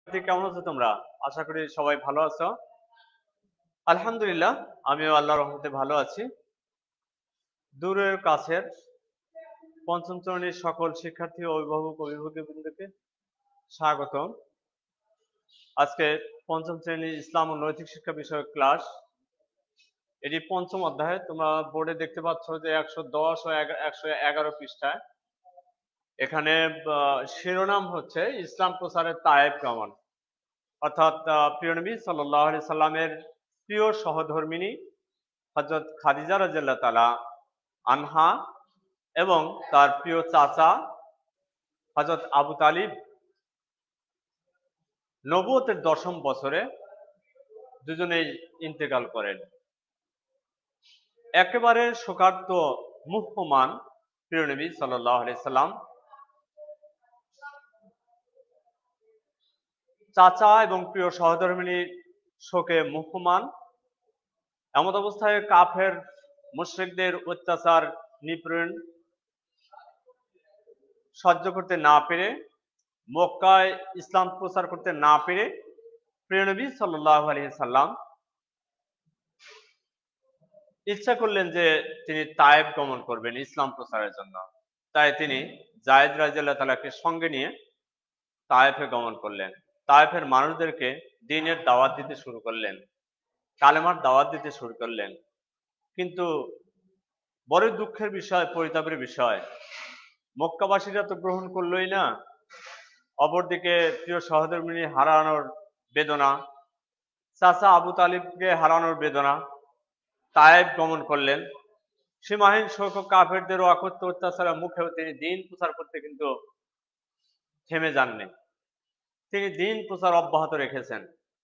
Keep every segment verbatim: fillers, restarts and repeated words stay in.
কেমন আছো তোমরা? আশা করি সবাই ভালো আছো। আলহামদুলিল্লাহ, আমিও আল্লাহর রহমতে ভালো আছি। দূরের কাছের পঞ্চম শ্রেণীর সকল শিক্ষার্থী ও অভিভাবক অভিভাবকবৃন্দকে স্বাগতম। আজকে পঞ্চম শ্রেণীর ইসলাম ও নৈতিক শিক্ষা বিষয়ক ক্লাস। এটি পঞ্চম অধ্যায়। তোমরা বোর্ডে দেখতে পাচ্ছ যে একশো দশ ও একশো এগারো পৃষ্ঠায়। এখানে আহ, শিরোনাম হচ্ছে ইসলাম প্রচারের তায়েব গমন, অর্থাৎ আহ, প্রিয় নবী সাল্লাল্লাহু আলাইহি সাল্লামের প্রিয় সহধর্মিণী হযরত খাদিজা রাদিয়াল্লাহু তাআলা আনহা এবং তার প্রিয় চাচা হযরত আবু তালিব নবুয়তের দশম বছরে দুজনেই ইন্তেকাল করেন। একেবারে শোকার্ত মুহ্যমান প্রিয় নবী সাল্লাল্লাহু আলাইহি সাল্লাম চাচা এবং প্রিয় সহধর্মিণীর শোকে মুহ্যমান। এমন অবস্থায় কাফের মুশরিকদের অত্যাচার নিপীড়ন সহ্য করতে না পেরে, মক্কায় ইসলাম প্রচার করতে না পেরে প্রিয় নবী সাল্লাল্লাহু আলাইহি সাল্লাম ইচ্ছা করলেন যে তিনি তায়েব গমন করবেন ইসলাম প্রচারের জন্য। তাই তিনি যায়েদ রাদিয়াল্লাহু তাআলাকে সঙ্গে নিয়ে তায়েফে গমন করলেন। তায়েফের মানুষদেরকে দ্বীনের দাওয়াত দিতে শুরু করলেন, কালেমার দাওয়াত দিতে শুরু করলেন। কিন্তু বড় দুঃখের বিষয়, পরিতাপের বিষয়, মক্কাবাসীরা তো গ্রহণ করলোই না। অপরদিকে প্রিয় সহধর্মিণী হারানোর বেদনা, চাচা আবু তালিবকে হারানোর বেদনা। তায়েব গমন করলেন। সীমাহীন শোক কাফেরদের অকথ্য অত্যাচারের মুখেও তিনি দ্বীন প্রচার করতে কিন্তু থেমে যাননি। তিনি দ্বীন প্রচার অব্যাহত রেখেছেন।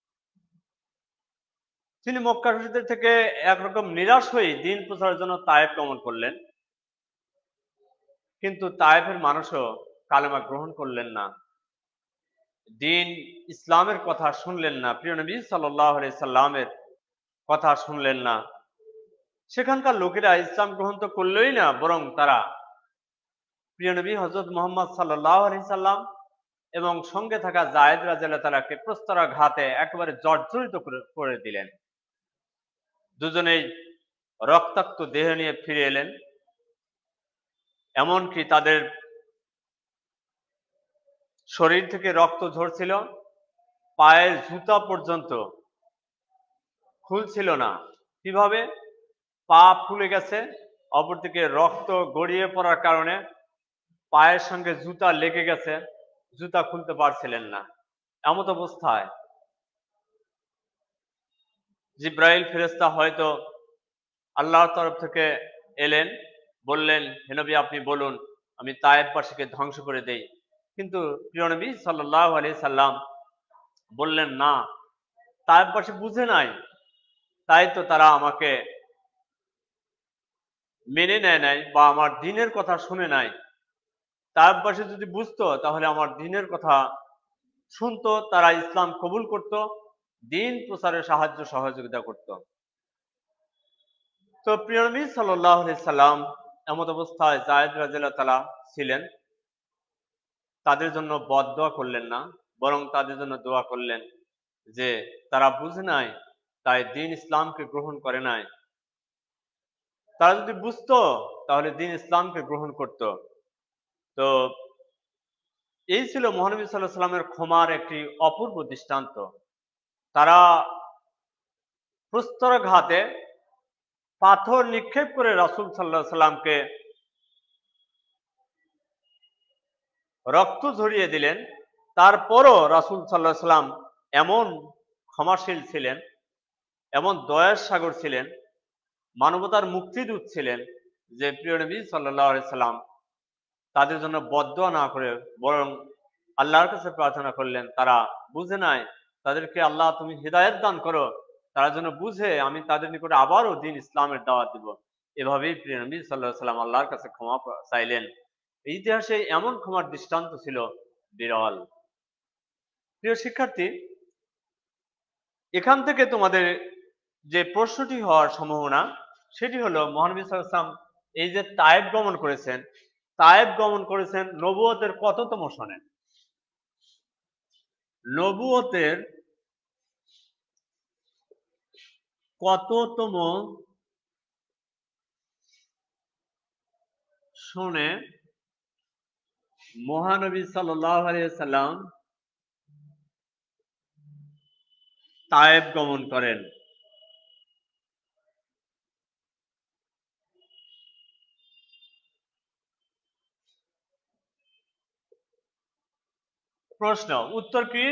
তিনি মক্কাবাসীদের থেকে একরকম নিরাশ হয়ে দ্বীন প্রচারের জন্য তায়েব গমন করলেন। কিন্তু তায়েফের মানুষও কালেমা গ্রহণ করলেন না, দ্বীন ইসলামের কথা শুনলেন না, প্রিয় নবী সাল্লাল্লাহু আলাইহি সাল্লামের কথা শুনলেন না। সেখানকার লোকেরা ইসলাম গ্রহণ তো করলই না, বরং তারা প্রিয় নবী হযরত মুহাম্মদ সাল্লাল্লাহু আলাইহি সাল্লাম এবং সঙ্গে থাকা যায়েদ রাদিয়াল্লাহু তাআলাকে প্রস্তরাঘাতে একেবারে জর্জরিত করে দিলেন। দুজনেই রক্তাক্ত দেহ নিয়ে ফিরে এলেন। এমনকি তাদের শরীর থেকে রক্ত ঝরছিল, পায়ের জুতা পর্যন্ত খুলছিল না। কিভাবে? পা ফুলে গেছে, অপরদিকে রক্ত গড়িয়ে পড়ার কারণে পায়ের সঙ্গে জুতা লেগে গেছে, জুতা খুলতে পারছিলেন না। এমত অবস্থায় জিব্রাইল ফেরেশতা হয়তো আল্লাহর তরফ থেকে এলেন, বললেন, হে নবী আপনি বলুন, আমি তায়েফবাসীকে ধ্বংস করে দেই। কিন্তু প্রিয় নবী সাল্লাল্লাহু আলাইহি সাল্লাম বললেন, না, তায়েফবাসী বুঝে নাই, তাই তো তারা আমাকে মেনে নেয় নাই বা আমার দ্বীনের কথা শুনে নাই। তায়েফবাসী যদি বুঝতো তাহলে আমার দ্বীনের কথা শুনতো, তারা ইসলাম কবুল করত, দ্বীন প্রচারে সাহায্য সহযোগিতা করত। তো প্রিয় নবী সাল্লাল্লাহু আলাইহি সাল্লাম এমত অবস্থায় যায়েদ রাদিয়াল্লাহু তাআলা ছিলেন। তাদের জন্য বদদোয়া করলেন না, বরং তাদের জন্য দোয়া করলেন যে তারা বুঝে নাই, তাই দ্বীন ইসলামকে গ্রহণ করে নাই। তারা যদি বুঝতো তাহলে দ্বীন ইসলামকে গ্রহণ করত। তো এই ছিল মহানবী সাল্লাল্লাহু আলাইহি সাল্লামের ক্ষমার একটি অপূর্ব দৃষ্টান্ত। তারা প্রস্তরাঘাতে পাথর নিক্ষেপ করে রাসূল সাল্লাল্লাহু আলাইহি সাল্লামকে রক্ত ঝরিয়ে দিলেন। তারপরও রাসূল সাল্লাল্লাহু আলাইহি সাল্লাম এমন ক্ষমাশীল ছিলেন, এমন দয়ার সাগর ছিলেন, মানবতার মুক্তিদূত ছিলেন যে প্রিয় নবী সাল্লাল্লাহু আলাইহি সাল্লাম তাদের জন্য বদদোয়া না করে বরং আল্লাহর কাছে প্রার্থনা করলেন, তারা বুঝে নাই, তাদেরকে আল্লাহ তুমি হিদায়াত দান করো, তারা যেন বুঝে আমি তাদের নিকটে আবারও দ্বীন ইসলামের দাওয়াত দিব। এভাবেই প্রিয় নবী সাল্লাল্লাহু আলাইহি সাল্লাম আল্লাহর কাছে ক্ষমা চাইলেন। ইতিহাসে এমন ক্ষমার দৃষ্টান্ত ছিল বিরল। প্রিয় শিক্ষার্থী, এখান থেকে তোমাদের যে প্রশ্নটি হওয়ার সম্ভাবনা সেটি হলো, মহানবী সাল্লাল্লাহু আলাইহি ওয়াসাল্লাম এই যে তায়েব গমন করেছেন, তায়েব গমন করেছেন নবুয়তের কততম সনে? নবুয়তের কততম শুনে মহানবী সাল্লাল্লাহু আলাইহি সাল্লাম তায়েব গমন করেন? প্রশ্ন, উত্তর কি?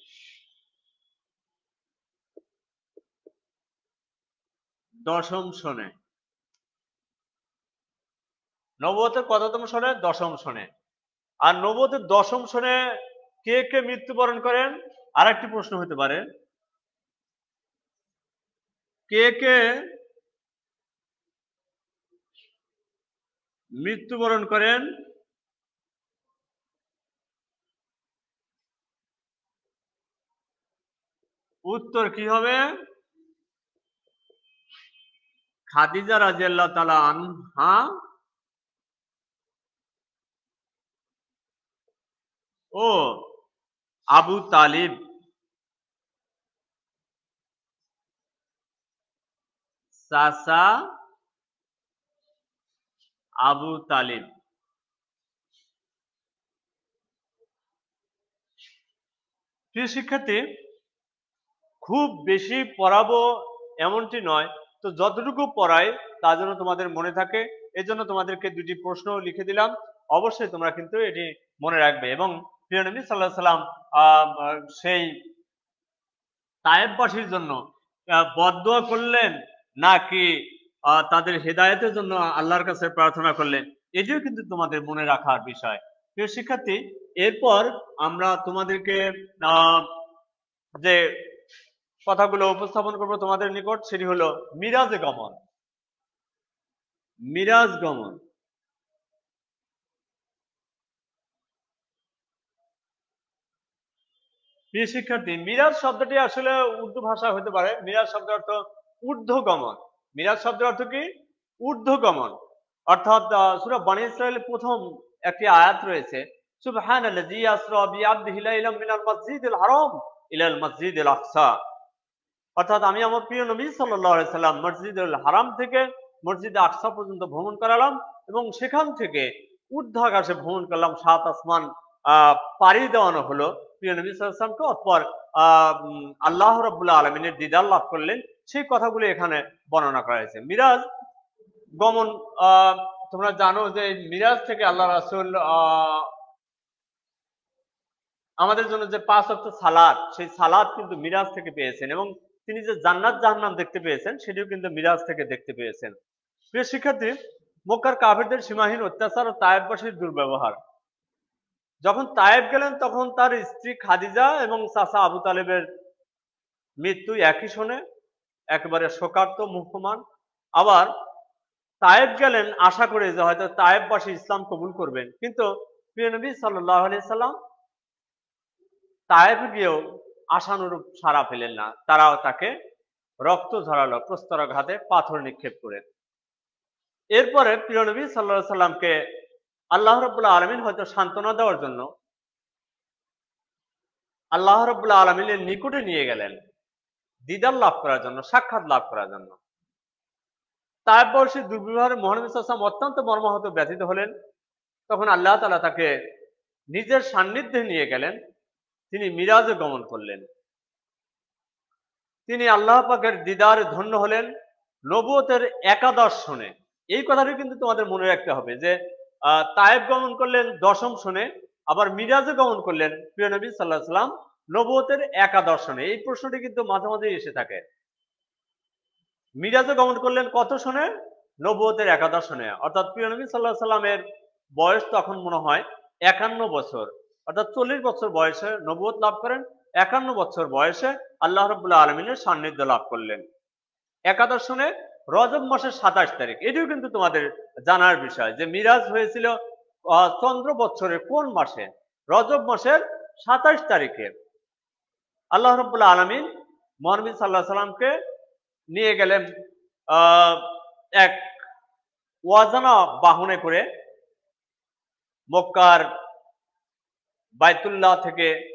দশম শোনে। নবুয়তের কততম শোনে? দশম শোনে। আর নবুয়তের দশম শোনে কে কে মৃত্যুবরণ করেন? আর একটি প্রশ্ন হতে পারে, কে কে মৃত্যুবরণ করেন? উত্তর কি হবে? খাদিজা রাদিয়াল্লাহু তাআলা আনহা ও আবু তালিব। চাচা আবু তালিব। প্রিয় শিক্ষার্থী, খুব বেশি পড়াবো এমনটি নয়, তো যতটুকু পড়াই তা যেন তোমাদের মনে থাকে, এজন্য তোমাদেরকে দুটি প্রশ্ন লিখে দিলাম। অবশ্যই তোমরা কিন্তু এটি মনে রাখবে। এবং প্রিয় নবী সাল্লাল্লাহু আলাইহি সাল্লাম সেই তায়েববাসীর জন্য বদদোয়া করলেন নাকি তাদের হেদায়েতের জন্য আল্লাহর কাছে প্রার্থনা করলেন, এটিও কিন্তু তোমাদের মনে রাখার বিষয়। প্রিয় শিক্ষার্থী, এরপর আমরা তোমাদেরকে আহ যে কথাগুলো উপস্থাপন করব তোমাদের নিকট, সেটি হলো মিরাজে গমন। মিরাজ গমন। প্রিয় শিক্ষার্থী, মিরাজ শব্দটি আসলে উর্দু ভাষা হতে পারে। মিরাজ শব্দের অর্থ ঊর্ধ্ব গমন। মিরাজ শব্দের অর্থ কি? ঊর্ধ্ব গমন। অর্থাৎ সূরা বনী ইসরাঈলের প্রথম একটি আয়াত রয়েছে, সুবহানাল্লাযী আসরা বিআবদিহি লাইলাম মিনাল মাসজিদিল হারাম ইলাল মাসজিদিল আকসা। অর্থাৎ আমি আমার প্রিয় নবী সাল্লাল্লাহু আলাইহি সাল্লাম মসজিদুল হারাম থেকে মসজিদে আকসা পর্যন্ত ভ্রমণ করালাম এবং সেখান থেকে ঊর্ধ্ব আকাশে ভ্রমণ করলাম, সাত আসমান আহ পাড়ি দেওয়ানো হলো প্রিয় নবী সাল্লাল্লাহু আলাইহি সাল্লামকে। অতঃপর আহ আল্লাহ রাব্বুল আলামিনের দিদার লাভ করলেন, সেই কথাগুলো এখানে বর্ণনা করা হয়েছে। মিরাজ গমন, আহ তোমরা জানো যে মিরাজ থেকে আল্লাহ রাসূল আহ আমাদের জন্য যে পাঁচ ওয়াক্ত সালাত, সেই সালাত কিন্তু মিরাজ থেকে পেয়েছেন, এবং তিনি যে জান্নাত জাহান্নাম দেখতে পেয়েছেন সেটিও কিন্তু মিরাজ থেকে দেখতে পেয়েছেন। প্রিয় শিক্ষার্থী, মক্কার কাফেরদের সীমাহীন অত্যাচার ও তায়েববাসীর দুর্ব্যবহার, যখন তায়েব গেলেন তখন তার স্ত্রী খাদিজা এবং চাচা আবু তালেবের মৃত্যু একই শোনে, একেবারে শোকার্ত মুহ্যমান। আবার তায়েব গেলেন আশা করে যে হয়তো তায়েববাসী ইসলাম কবুল করবেন, কিন্তু প্রিয় নবী সাল্লাল্লাহু আলাইহি সাল্লাম তায়েব গিয়েও আশানুরূপ সাড়া পেলেন না। তারাও তাকে রক্ত ঝরালো প্রস্তরাঘাতে পাথর নিক্ষেপ করে। এরপরে প্রিয় নবী সাল্লাল্লাহু আলাইহি সাল্লামকে আল্লাহ রাব্বুল আলামিন হয়তো সান্ত্বনা দেওয়ার জন্য আল্লাহ রাব্বুল আলামিনের নিকটে নিয়ে গেলেন, দিদার লাভ করার জন্য, সাক্ষাৎ লাভ করার জন্য। তায়েববাসীর দুর্ব্যবহারে মহানবী সাল্লাল্লাহু আলাইহি ওয়াসাল্লাম অত্যন্ত মর্মাহত ব্যথিত হলেন। তখন আল্লাহ তাআলা তাকে নিজের সান্নিধ্যে নিয়ে গেলেন, তিনি মিরাজে গমন করলেন। তিনি আল্লাহ পাকের দিদারে ধন্য হলেন নবুয়তের একাদশ শোনে। এই কথাটি কিন্তু তোমাদের মনে রাখতে হবে যে আহ তায়েব গমন করলেন দশম শোনে, আবার মিরাজে গমন করলেন প্রিয় নবী সাল্লাল্লাহু আলাইহি সাল্লাম নবুয়তের একাদশ শোনে। এই প্রশ্নটি কিন্তু মাঝে মাঝে এসে থাকে। মিরাজে গমন করলেন কত শোনে? নবুয়তের একাদশ শোনে। অর্থাৎ প্রিয় নবী সাল্লাল্লাহু আলাইহি সাল্লামের বয়স তখন মনে হয় একান্ন বছর, অর্থাৎ চল্লিশ বছর বয়সে নবুয়ত লাভ করেন, একান্ন বছর বয়সে আল্লাহ রাব্বুল আলামিনের সান্নিধ্য লাভ করলেন। একাদশ শোনে রজব মাসের সাতাশ তারিখ। এটিও কিন্তু তোমাদের জানার বিষয় যে মিরাজ হয়েছিল চন্দ্র বৎসরের কোন মাসে? রজব মাসের সাতাশ তারিখে আল্লাহ রাব্বুল আলামিন মহানবী সাল্লাল্লাহু আলাইহি সাল্লামকে নিয়ে গেলেন আহ এক ওয়াজানা বাহনে করে মক্কার বাইতুল্লাহ থেকে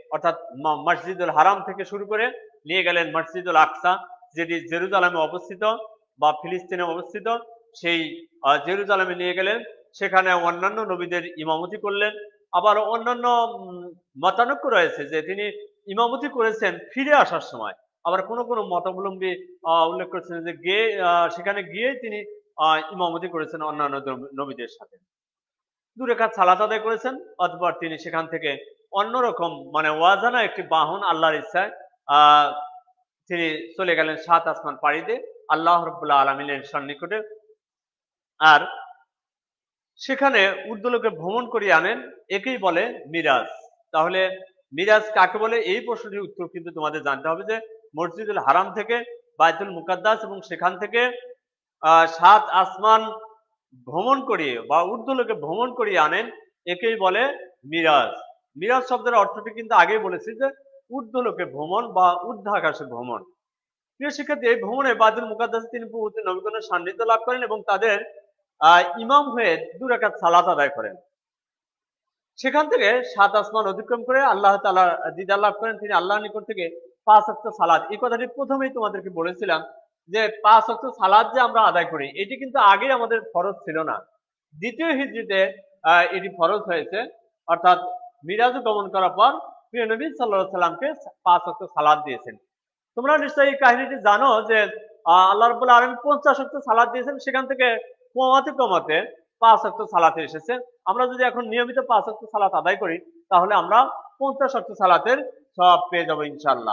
অর্থাৎ মসজিদুল হারাম থেকে শুরু করে নিয়ে গেলেন মসজিদুল আকসা, যেটি জেরুজালেমে অবস্থিত বা ফিলিস্তিনে অবস্থিত, সেই জেরুজালেমে নিয়ে গেলেন। সেখানে অন্যান্য নবীদের ইমামতি করলেন। আবার অন্যান্য মতানৈক্য রয়েছে যে তিনি ইমামতি করেছেন ফিরে আসার সময়। আবার কোনো কোনো মতাবলম্বী উল্লেখ করেছেন যে গিয়ে সেখানে গিয়ে তিনি ইমামতি করেছেন অন্যান্য নবীদের সাথে। দু রাকাত সালাত আদায় করেছেন, অতঃপর তিনি সেখান থেকে অন্যরকম মানে ওয়াজানা একটি বাহন আল্লাহর ইচ্ছায় আহ তিনি চলে গেলেন সাত আসমান পাড়ি দিয়ে আল্লাহ রাব্বুল আলামিনের সন্নিকটে। আর সেখানে ঊর্ধ্বলোকে ভ্রমণ করিয়ে আনেন, একেই বলে মিরাজ। তাহলে মিরাজ কাকে বলে, এই প্রশ্নটির উত্তর কিন্তু তোমাদের জানতে হবে যে মসজিদুল হারাম থেকে বাইতুল মুকাদ্দাস এবং সেখান থেকে আহ সাত আসমান ভ্রমণ করিয়ে বা ঊর্ধ্বলোকে ভ্রমণ করিয়ে আনেন, একেই বলে মিরাজ। মিরাজ শব্দের অর্থটি কিন্তু আগেই বলেছি যে ঊর্ধ্বলোকে ভ্রমণ বা ঊর্ধ্বাকাশে ভ্রমণ। প্রিয় শিক্ষার্থী, এই ভ্রমণে বাইতুল মুকাদ্দাসে তিনি পবিত্র নবীগণের সান্নিধ্য লাভ করেন এবং তাদের আহ ইমাম হয়ে দু রাকাত সালাত আদায় করেন। সেখান থেকে সাত আসমান অতিক্রম করে আল্লাহ তাআলা দিদার লাভ করেন। তিনি আল্লাহর নিকট থেকে পাঁচ ওয়াক্ত সালাত, এই কথাটি প্রথমেই তোমাদেরকে বলেছিলাম যে পাঁচ ওয়াক্ত সালাত যে আমরা আদায় করি, এটি কিন্তু আগে আমাদের ফরজ ছিল না। দ্বিতীয় হিজরিতে আহ এটি ফরজ হয়েছে, অর্থাৎ মিরাজ গমন করার পর প্রিয় নবী সাল্লাল্লাহু আলাইহি সাল্লামকে পাঁচ ওয়াক্ত সালাত দিয়েছেন। তোমরা নিশ্চয়ই এই কাহিনীটি জানো যে আল্লাহ রাব্বুল আলামিন পঞ্চাশ ওয়াক্ত সালাত দিয়েছেন, সেখান থেকে কমাতে কমাতে পাঁচ ওয়াক্ত সালাতে এসেছে। আমরা যদি এখন নিয়মিত পাঁচ ওয়াক্ত সালাত আদায় করি তাহলে আমরা পঞ্চাশ ওয়াক্ত সালাতের সওয়াব পেয়ে যাব ইনশাআল্লাহ।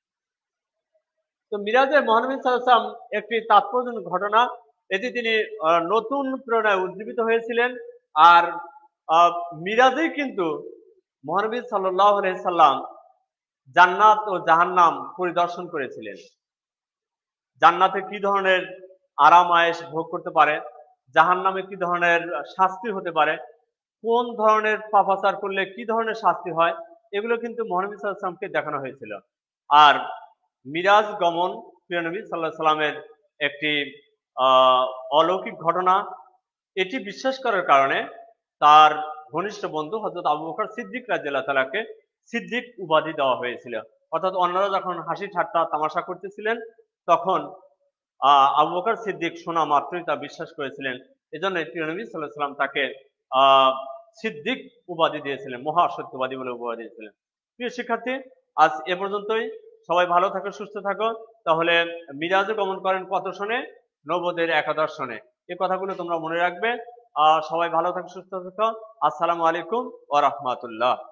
তো মিরাজে মহানবী সাল্লাল্লাহু আলাইহি ওয়াসাল্লাম একটি তাৎপর্যপূর্ণ ঘটনা, এটি তিনি নতুন প্রেরণায় উজ্জীবিত হয়েছিলেন। আর মিরাজেই কিন্তু মহানবী সাল্লাল্লাহু আলাইহি সাল্লাম জান্নাত ও জাহান্নাম পরিদর্শন করেছিলেন। জান্নাতে কি ধরনের আরাম আয়েশ ভোগ করতে পারে, জাহান্নামে কি ধরনের শাস্তি হতে পারে, কোন ধরনের পাপাচার করলে কি ধরনের শাস্তি হয়, এগুলো কিন্তু মহানবী সাল্লাল্লাহু আলাইহি ওয়াসাল্লামকে দেখানো হয়েছিল। আর মিরাজ গমন প্রিয় নবী সাল্লাল্লাহু আলাইহি ওয়াসাল্লামের একটি আহ অলৌকিক ঘটনা। এটি বিশ্বাস করার কারণে তার ঘনিষ্ঠ বন্ধু হযরত আবু বকর সিদ্দিক রাদিয়াল্লাহু তাআলাকে সিদ্দিক উপাধি দেওয়া হয়েছিল। অর্থাৎ অন্যরা যখন হাসি ঠাট্টা তামাশা করতেছিলেন তখন আহ আবু বকর সিদ্দিক শোনা মাত্রই তা বিশ্বাস করেছিলেন। এজন্য প্রিয় নবী সাল্লাল্লাহু আলাইহি ওয়াসাল্লাম তাকে আহ সিদ্দিক উপাধি দিয়েছিলেন, মহাসত্যবাদী বলে উপাধি দিয়েছিলেন। প্রিয় শিক্ষার্থী, আজ এ পর্যন্তই। সবাই ভালো থাকো, সুস্থ থাকো। তাহলে মিরাজে গমন করেন কত সনে? নবদের একাদশ সনে। এই কথাগুলো তোমরা মনে রাখবে। আহ সবাই ভালো থাকো, সুস্থ থাকো। আসসালামু আলাইকুম ওয়া রাহমাতুল্লাহ।